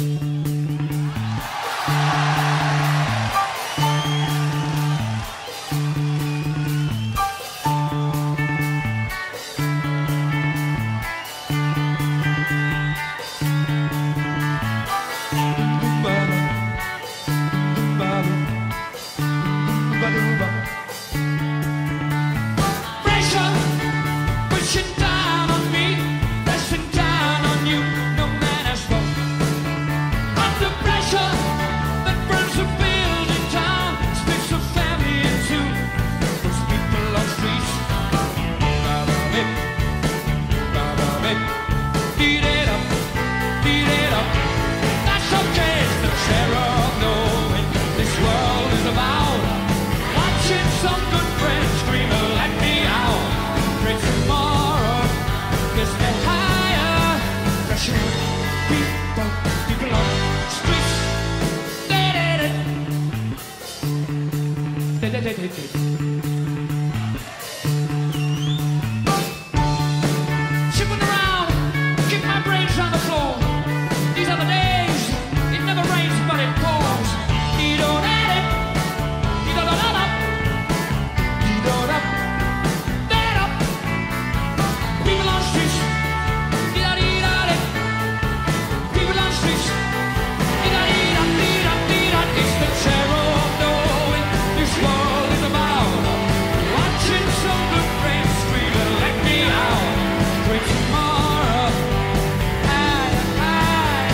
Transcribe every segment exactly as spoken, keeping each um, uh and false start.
Shipping around, kick my brains on the floor. These are the days, it never rains but it pours. You don't add it, you don't add up, you don't up, that up. People on the streets, did I eat at it? People on the streets, did I eat up, eat up, eat up? It's the terror of knowing this world is about watching some good friends scream and let me out. Great tomorrow, I, I,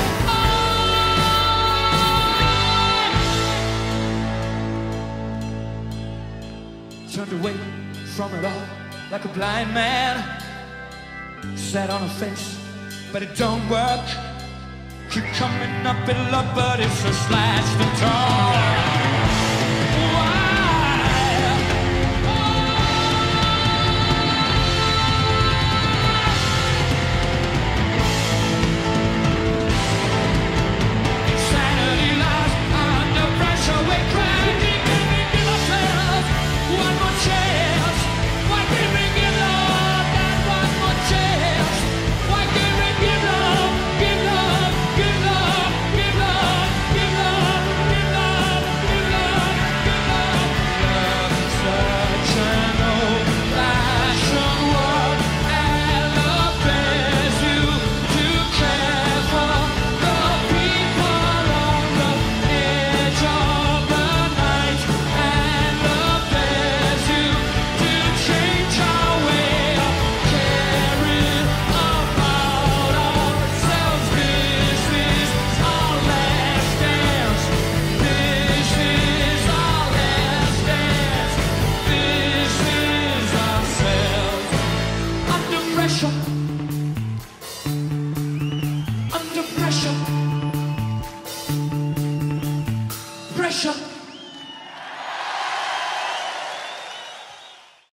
I turned away from it all like a blind man. Sat on a fence, but it don't work. Keep coming up in love, but it's a slash to talk. Under pressure, pressure.